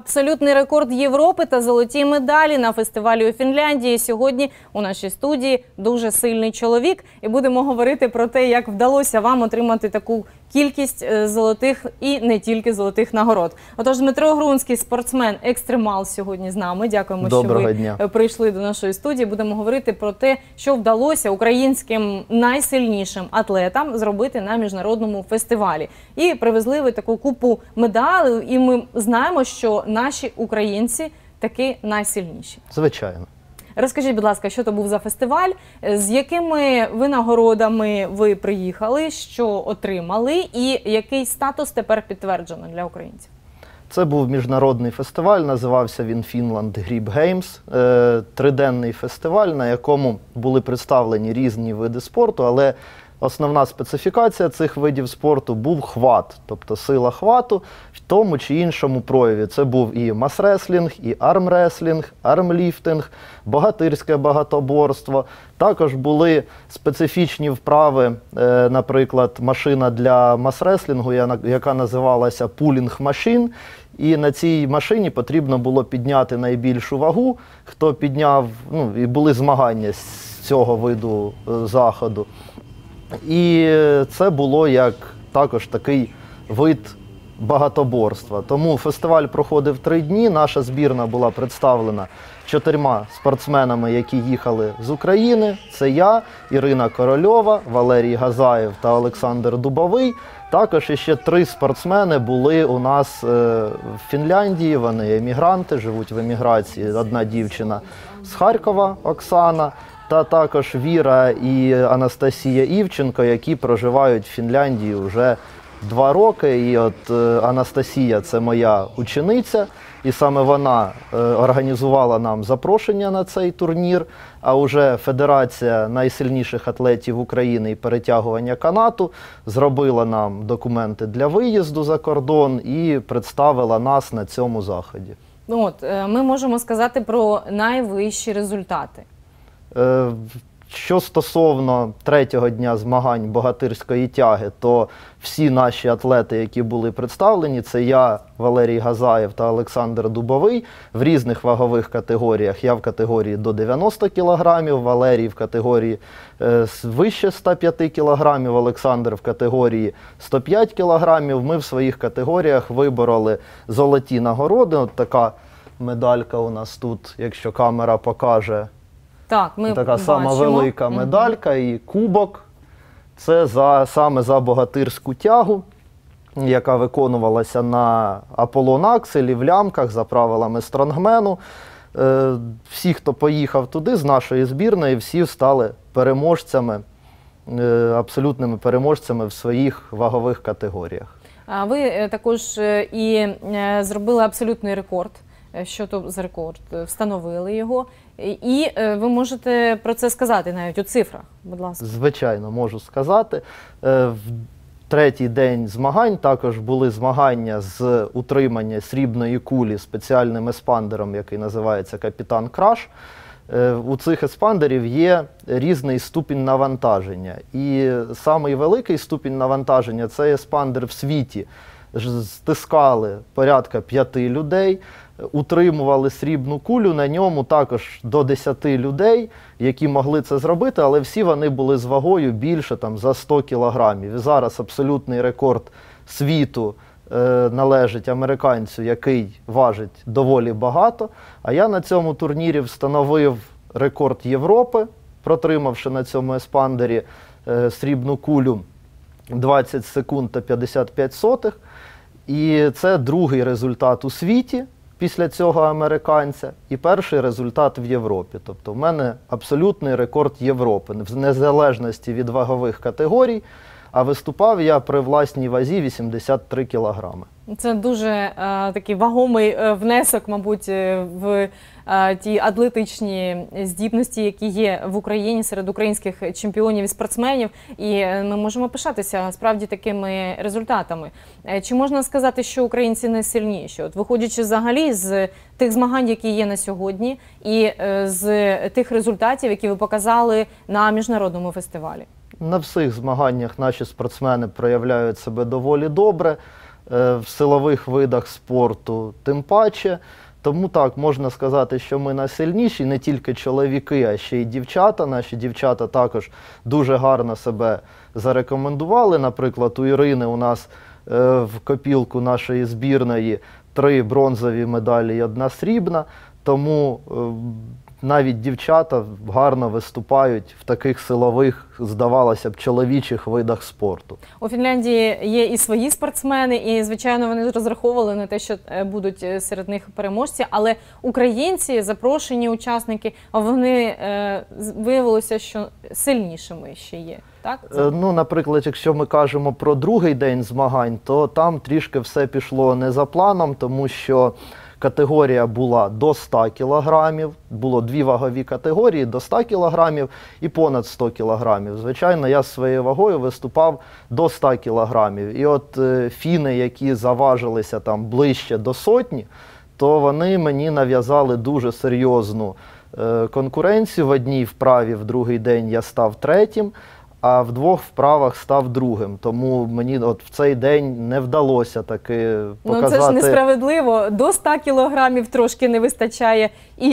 Абсолютний рекорд Європи та золоті медалі на фестивалі у Фінляндії. Сьогодні у нашій студії дуже сильний чоловік. І будемо говорити про те, як вдалося вам отримати таку кількість золотих і не тільки золотих нагород. Отож, Дмитро Грунський, спортсмен-екстремал, сьогодні з нами. Дякуємо, що ви прийшли до нашої студії. Будемо говорити про те, що вдалося українським найсильнішим атлетам зробити на міжнародному фестивалі. І привезли ви таку купу медалей, і ми знаємо, що наші українці таки найсильніші. Звичайно. Розкажіть, будь ласка, що то був за фестиваль, з якими винагородами ви приїхали, що отримали і який статус тепер підтверджено для українців? Це був міжнародний фестиваль, називався він Finland Grip Games. Триденний фестиваль, на якому були представлені різні види спорту, але основна специфікація цих видів спорту був хват, тобто сила хвату в тому чи іншому прояві. Це був і мас-реслінг, і армреслінг, армліфтинг, богатирське багатоборство. Також були специфічні вправи, наприклад, машина для мас-реслінгу, яка називалася пулінг-машин. І на цій машині потрібно було підняти найбільшу вагу. Хто підняв, і були змагання з цього виду заходу. І це було як також такий вид багатоборства. Тому фестиваль проходив 3 дні. Наша збірна була представлена 4 спортсменами, які їхали з України. Це я, Ірина Корольова, Валерій Газаєв та Олександр Дубовий. Також ще 3 спортсмени були у нас в Фінляндії. Вони емігранти, живуть в еміграції. Одна дівчина з Харкова, Оксана, та також Віра і Анастасія Івченко, які проживають в Фінляндії вже 2 роки. І от Анастасія – це моя учениця, і саме вона організувала нам запрошення на цей турнір. А вже Федерація найсильніших атлетів України і перетягування канату зробила нам документи для виїзду за кордон і представила нас на цьому заході. Ми можемо сказати про найвищі результати. Що стосовно 3-го дня змагань богатирської тяги, то всі наші атлети, які були представлені, це я, Валерій Газаєв та Олександр Дубовий, в різних вагових категоріях. Я в категорії до 90 кг, Валерій в категорії вище 105 кг, Олександр в категорії 105 кг. Ми в своїх категоріях вибороли золоті нагороди. От така медалька у нас тут, якщо камера покаже. Так, ми така сама велика медалька і кубок. Це саме за богатирську тягу, яка виконувалася на Аполлон-акселі, в лямках, за правилами стронгмену. Всі, хто поїхав туди з нашої збірної, всі стали переможцями, абсолютними переможцями в своїх вагових категоріях. А ви також і зробили абсолютний рекорд. Що то за рекорд? Встановили його. І ви можете про це сказати навіть у цифрах, будь ласка. Звичайно, можу сказати. В 3-й день змагань також були змагання з утримання срібної кулі спеціальним еспандером, який називається «Капітан Краш». У цих еспандерів є різний ступінь навантаження. І самий великий ступінь навантаження – це еспандер в світі. Стискали порядка 5 людей, утримували срібну кулю, на ньому також до 10 людей, які могли це зробити, але всі вони були з вагою більше за 100 кілограмів. І зараз абсолютний рекорд світу належить американцю, який важить доволі багато. А я на цьому турнірі встановив рекорд Європи, протримавши на цьому еспандері срібну кулю 20 секунд та 55 сотих. І це 2-й результат у світі після цього американця і 1-й результат в Європі. Тобто в мене абсолютний рекорд Європи, в незалежності від вагових категорій, а виступав я при власній вазі 83 кілограми. Це дуже такий вагомий внесок, мабуть, в ті атлетичні здібності, які є в Україні серед українських чемпіонів і спортсменів. І ми можемо пишатися справді такими результатами. Чи можна сказати, що українці найсильніші? От виходячи взагалі з тих змагань, які є на сьогодні, і з тих результатів, які ви показали на міжнародному фестивалі? На всіх змаганнях наші спортсмени проявляють себе доволі добре. в силових видах спорту тим паче. Тому так, можна сказати, що ми найсильніші, не тільки чоловіки, а ще й дівчата. Наші дівчата також дуже гарно себе зарекомендували. Наприклад, у Ірини у нас в копілку нашої збірної 3 бронзові медалі і 1 срібна. Тому навіть дівчата гарно виступають в таких силових, здавалося б, чоловічих видах спорту. У Фінляндії є і свої спортсмени, і, звичайно, вони розраховували на те, що будуть серед них переможці, але українці, запрошені учасники, вони виявилося, що сильнішими ще є. Так? Ну, наприклад, якщо ми кажемо про другий день змагань, то там трішки все пішло не за планом, тому що категорія була до 100 кілограмів, було 2 вагові категорії, до 100 кілограмів і понад 100 кілограмів. Звичайно, я з своєю вагою виступав до 100 кілограмів. І от фіни, які заважилися там ближче до сотні, то вони мені нав'язали дуже серйозну конкуренцію. В одній вправі в другий день я став 3-м, а в 2 вправах став 2-м. Тому мені от в цей день не вдалося таки показати... Ну це ж несправедливо. До 100 кілограмів трошки не вистачає і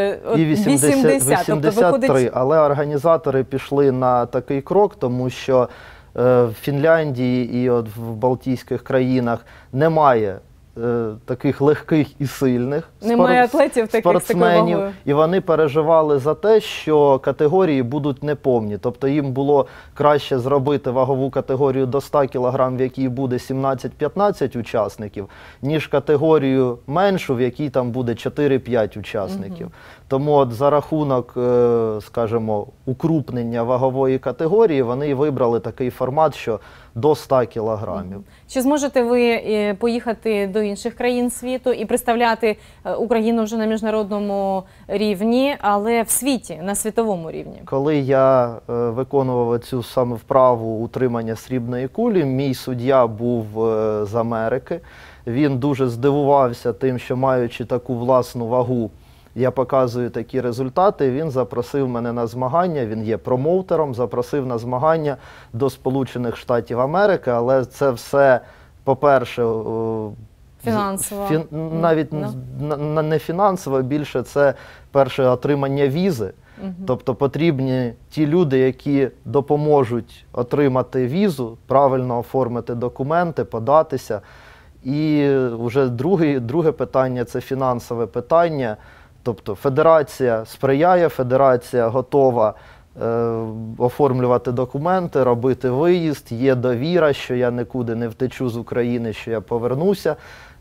80. Тобто 83. виходить... Але організатори пішли на такий крок, тому що в Фінляндії і от в Балтійських країнах немає таких легких і сильних атлетів таких спортсменів, і вони переживали за те, що категорії будуть неповні. Тобто їм було краще зробити вагову категорію до 100 кг, в якій буде 17-15 учасників, ніж категорію меншу, в якій там буде 4-5 учасників. Тому от за рахунок, скажімо, укрупнення вагової категорії вони і вибрали такий формат, що до 100 кілограмів. Чи зможете ви поїхати до інших країн світу і представляти Україну вже на міжнародному рівні, але в світі, на світовому рівні? Коли я виконував цю саме вправу утримання срібної кулі, мій суддя був з Америки. Він дуже здивувався тим, що маючи таку власну вагу, я показую такі результати, він запросив мене на змагання, він є промоутером, запросив на змагання до Сполучених Штатів Америки, але це все, по-перше, фінансово. Навіть не фінансово, більше це перше отримання візи. Тобто потрібні ті люди, які допоможуть отримати візу, правильно оформити документи, податися. І вже друге питання – це фінансове питання. Тобто федерація сприяє, федерація готова оформлювати документи, робити виїзд, є довіра, що я нікуди не втечу з України, що я повернуся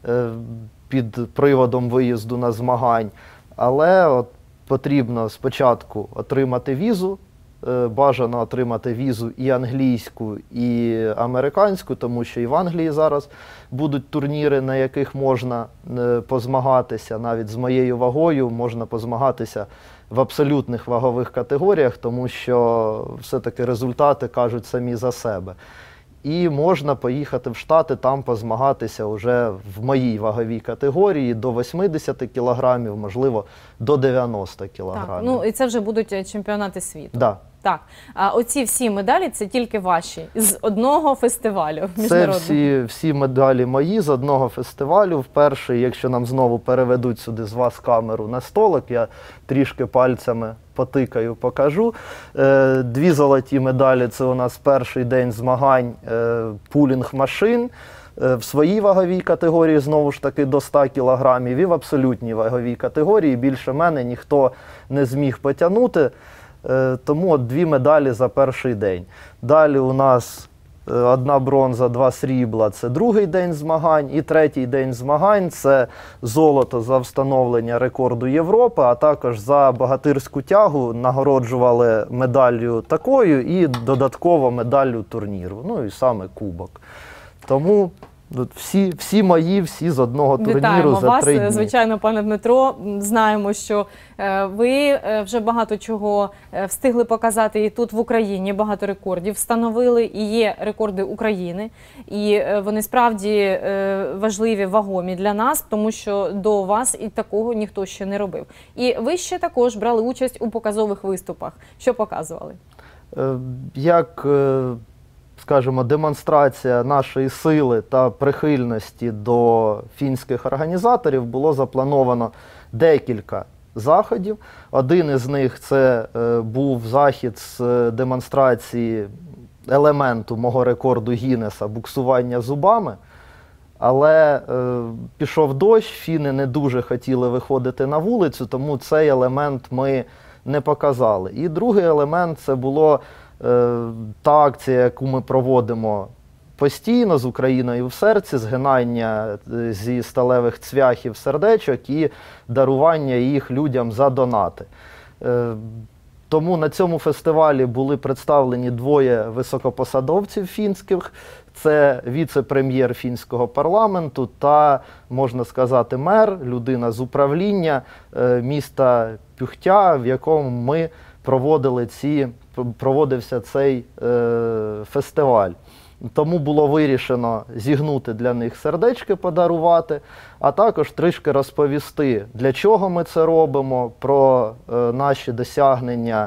під приводом виїзду на змагань. Але от потрібно спочатку отримати візу, бажано отримати візу і англійську, і американську, тому що і в Англії зараз будуть турніри, на яких можна позмагатися. Навіть з моєю вагою можна позмагатися в абсолютних вагових категоріях, тому що все-таки результати кажуть самі за себе. І можна поїхати в Штати, там позмагатися вже в моїй ваговій категорії до 80 кілограмів, можливо, до 90 кілограмів. Так, ну і це вже будуть чемпіонати світу. Да. Так. А оці всі медалі – це тільки ваші? З одного фестивалю міжнародного? Це всі медалі мої з одного фестивалю. Вперше, якщо нам знову переведуть сюди з вас камеру на столик, я трішки пальцями потикаю, покажу. 2 золоті медалі – це у нас перший день змагань пулінг машин. В своїй ваговій категорії, знову ж таки, до 100 кілограмів, і в абсолютній ваговій категорії більше мене ніхто не зміг потягнути. Тому от 2 медалі за перший день. Далі у нас 1 бронза, 2 срібла – це другий день змагань. І третій день змагань – це золото за встановлення рекорду Європи, а також за богатирську тягу нагороджували медаллю такою і додатково медаллю турніру. Ну і саме кубок. Тому всі мої, всі з одного турніру за 3 дні. Вас, звичайно, пане Дмитро. Знаємо, що ви вже багато чого встигли показати і тут в Україні, багато рекордів встановили, і є рекорди України. І вони справді важливі, вагомі для нас, тому що до вас і такого ніхто ще не робив. І ви ще також брали участь у показових виступах. Що показували? Як скажімо, демонстрація нашої сили та прихильності до фінських організаторів, було заплановано декілька заходів. Один із них це був захід з демонстрації елементу мого рекорду Гіннеса буксування зубами. Але пішов дощ, фіни не дуже хотіли виходити на вулицю, тому цей елемент ми не показали. І другий елемент – це була та акція, яку ми проводимо постійно з Україною в серці, згинання зі сталевих цвяхів сердечок і дарування їх людям за донати. Тому на цьому фестивалі були представлені двоє високопосадовців фінських. Це віце-прем'єр фінського парламенту та, можна сказати, мер, людина з управління міста Пюхтя, в якому ми проводився цей фестиваль. Тому було вирішено зігнути для них сердечки, подарувати, а також трішки розповісти, для чого ми це робимо, про наші досягнення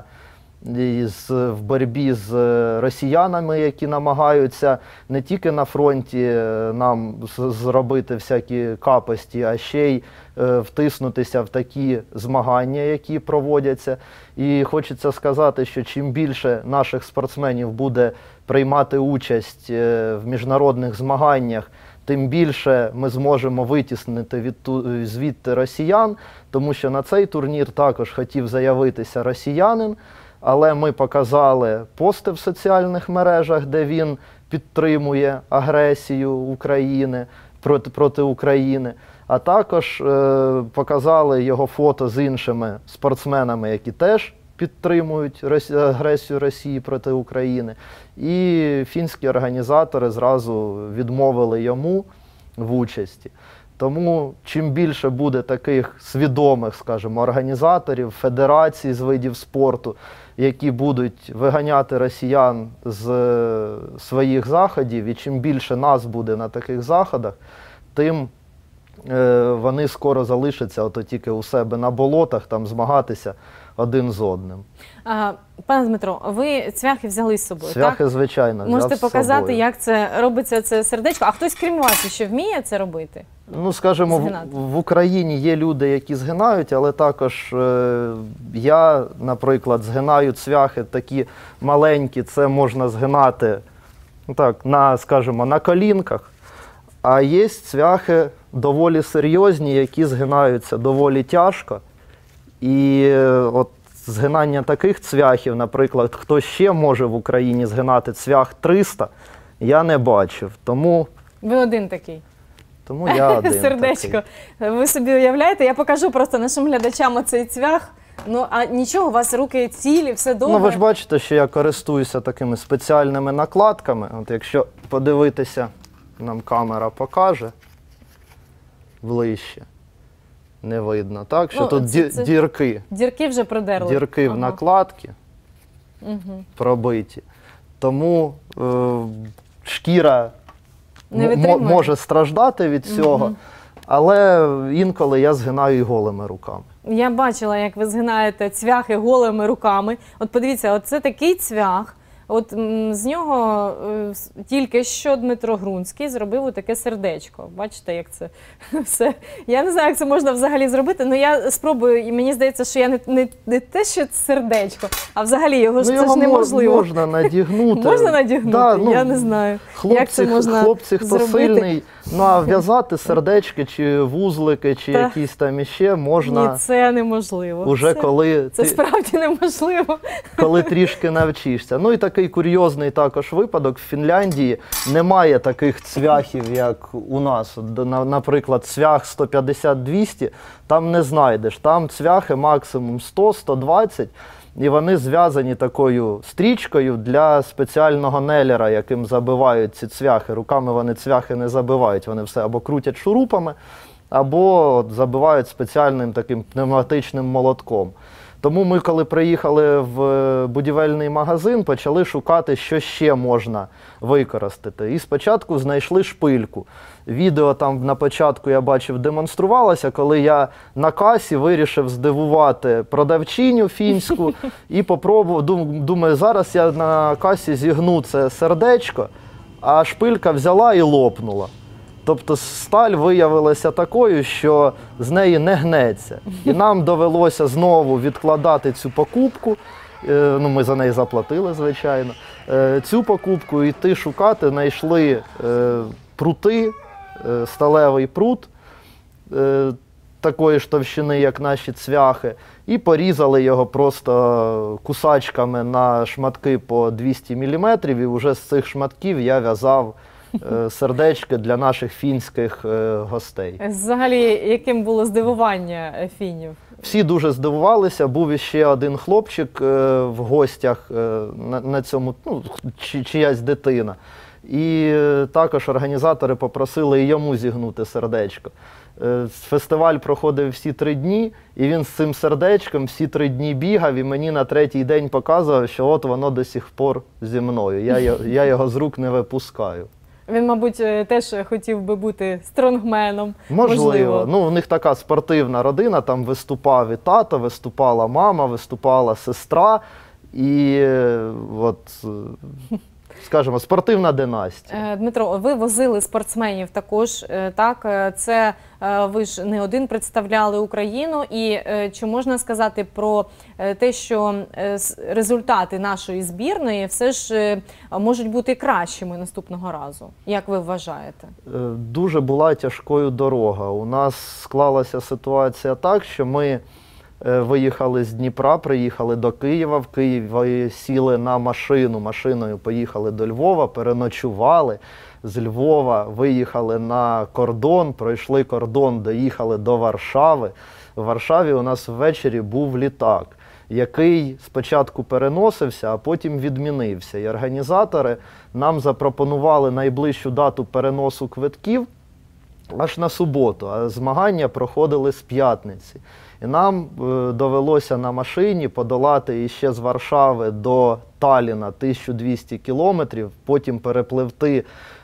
в боротьбі з росіянами, які намагаються не тільки на фронті нам зробити всякі капості, а ще й втиснутися в такі змагання, які проводяться. І хочеться сказати, що чим більше наших спортсменів буде приймати участь в міжнародних змаганнях, тим більше ми зможемо витіснити звідти росіян, тому що на цей турнір також хотів заявитися росіянин, але ми показали пости в соціальних мережах, де він підтримує агресію України проти України, а також показали його фото з іншими спортсменами, які теж підтримують агресію Росії проти України. І фінські організатори зразу відмовили йому в участі. Тому чим більше буде таких свідомих, скажімо, організаторів, федерацій з видів спорту, які будуть виганяти росіян з своїх заходів, і чим більше нас буде на таких заходах, тим вони скоро залишаться ото тільки у себе на болотах, там змагатися один з одним. Пане Дмитро, ви цвяхи взяли з собою, Цвяхи, так? звичайно, взяв Можете з собою. показати, як це робиться, це сердечко? А хтось крім вас ще вміє це робити? Ну, скажімо, Згинати? в Україні є люди, які згинають, але також я, наприклад, згинаю цвяхи такі маленькі, це можна згинати, ну, так, скажімо, на колінках. А є цвяхи доволі серйозні, які згинаються доволі тяжко. І от згинання таких цвяхів, наприклад, хто ще може в Україні згинати цвях 300, я не бачив. Тому Ви один такий. я один Сердечко. такий. Ви собі уявляєте? Я покажу просто нашим глядачам оцей цвях. Ну, а нічого, у вас руки цілі, все добре? Ну, ви ж бачите, що я користуюся такими спеціальними накладками. От якщо подивитися, нам камера покаже ближче. Не видно, так? Що Ну, тут дірки. Дірки вже продерли. Дірки в накладці пробиті. Тому шкіра Не витримує? може страждати від цього, але інколи я згинаю і голими руками. Я бачила, як ви згинаєте цвяхи голими руками. От подивіться, оце такий цвях. От з нього тільки що Дмитро Грунський зробив таке сердечко. Бачите, як це все. Я не знаю, як це можна взагалі зробити, але я спробую, і мені здається, що я не те, що сердечко, а взагалі його ж це ж неможливо. Можна надягнути. Можна надягнути? Да, я не знаю, як це можна хлопці, хто зробити. сильний, ну а в'язати сердечки, чи вузлики, чи якісь там іще можна. Ні, це неможливо. Уже це справді неможливо. Коли трішки навчишся. Ну і такий курйозний також випадок. В Фінляндії немає таких цвяхів, як у нас. Наприклад, цвях 150-200, там не знайдеш. Там цвяхи максимум 100-120, і вони зв'язані такою стрічкою для спеціального нелера, яким забивають ці цвяхи. Руками вони цвяхи не забивають, вони все або крутять шурупами, або забивають спеціальним таким пневматичним молотком. Тому ми, коли приїхали в будівельний магазин, почали шукати, що ще можна використати. І спочатку знайшли шпильку. Відео там на початку, я бачив, демонструвалося, коли я на касі вирішив здивувати продавчиню фінську і попробував, думаю, зараз я на касі зігну це сердечко, а шпилька взяла і лопнула. Тобто сталь виявилася такою, що з неї не гнеться. І нам довелося знову відкладати цю покупку, ну ми за неї заплатили, звичайно, цю покупку йти шукати, знайшли прути, сталевий прут такої ж товщини, як наші цвяхи, і порізали його просто кусачками на шматки по 200 мм, і вже з цих шматків я в'язав сердечки для наших фінських гостей. Взагалі, яким було здивування фінів? Всі дуже здивувалися. Був іще один хлопчик в гостях на цьому, ну, чиясь дитина. І також організатори попросили і йому зігнути сердечко. Фестиваль проходив всі 3 дні, і він з цим сердечком всі 3 дні бігав, і мені на 3-й день показував, що от воно до сих пор зі мною. Я його з рук не випускаю. Він, мабуть, теж хотів би бути стронгменом. Можливо. Ну, у них така спортивна родина, там виступав і тато, виступала мама, виступала сестра. І от, скажімо, спортивна династія. Дмитро, ви возили спортсменів також, так? Це ви ж не один представляли Україну. І чи можна сказати про те, що результати нашої збірної все ж можуть бути кращими наступного разу? Як ви вважаєте? Дуже була тяжкою дорога. У нас склалася ситуація так, що ми виїхали з Дніпра, приїхали до Києва, в Києві сіли на машину, машиною поїхали до Львова, переночували, з Львова виїхали на кордон, пройшли кордон, доїхали до Варшави. В Варшаві у нас ввечері був літак, який спочатку переносився, а потім відмінився. І організатори нам запропонували найближчу дату переносу квитків аж на суботу, а змагання проходили з п'ятниці. І нам довелося на машині подолати іще з Варшави до Талліна 1200 кілометрів, потім перепливти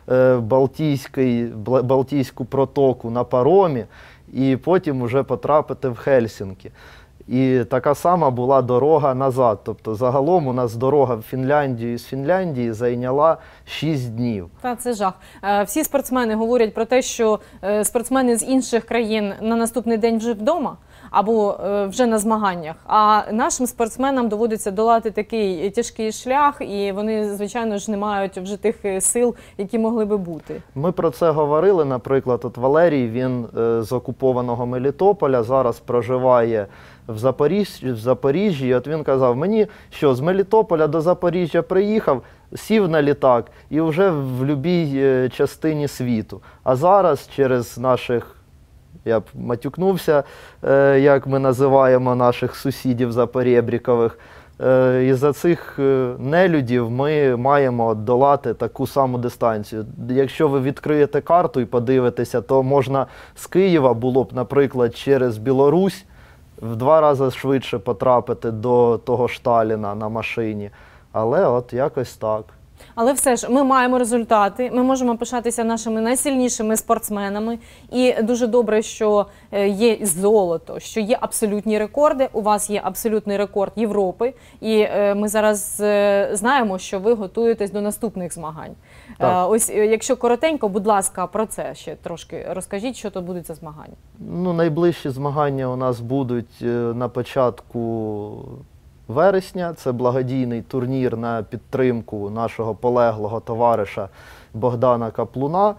Балтійську протоку на паромі і потім вже потрапити в Хельсінкі. І така сама була дорога назад. Тобто загалом у нас дорога в Фінляндію з Фінляндії зайняла 6 днів. Та це жах. Всі спортсмени говорять про те, що спортсмени з інших країн на наступний день вже вдома або вже на змаганнях. А нашим спортсменам доводиться долати такий тяжкий шлях, і вони, звичайно ж, не мають вже тих сил, які могли би бути. Ми про це говорили, наприклад, от Валерій, він з окупованого Мелітополя, зараз проживає в Запоріжжі, і от він казав, мені що, з Мелітополя до Запоріжжя приїхав, сів на літак і вже в будь-якій частині світу. А зараз через наших, я б матюкнувся, як ми називаємо наших сусідів запорєбрікових, із-за цих нелюдів ми маємо долати таку саму дистанцію. Якщо ви відкриєте карту і подивитеся, то можна з Києва було б, наприклад, через Білорусь в 2 рази швидше потрапити до того ж Талліна на машині. Але от якось так. Але все ж, ми маємо результати, ми можемо пишатися нашими найсильнішими спортсменами. І дуже добре, що є золото, що є абсолютні рекорди. У вас є абсолютний рекорд Європи. І ми зараз знаємо, що ви готуєтесь до наступних змагань. Ось, якщо коротенько, будь ласка, про це ще трошки розкажіть, що то будуть за змагання. Ну, найближчі змагання у нас будуть на початку вересня. Це благодійний турнір на підтримку нашого полеглого товариша Богдана Каплуна.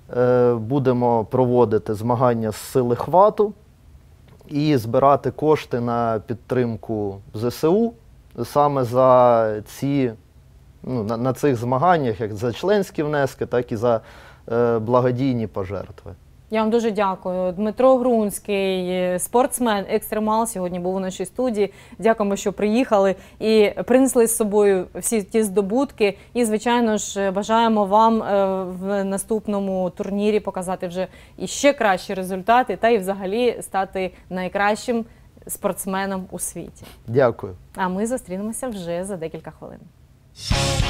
Будемо проводити змагання з сили хвату і збирати кошти на підтримку ЗСУ саме за ці, на цих змаганнях, як за членські внески, так і за благодійні пожертви. Я вам дуже дякую. Дмитро Грунський, спортсмен, екстремал, сьогодні був у нашій студії. Дякуємо, що приїхали і принесли з собою всі ті здобутки. І, звичайно ж, бажаємо вам в наступному турнірі показати вже іще кращі результати та і взагалі стати найкращим спортсменом у світі. Дякую. А ми зустрінемося вже за декілька хвилин.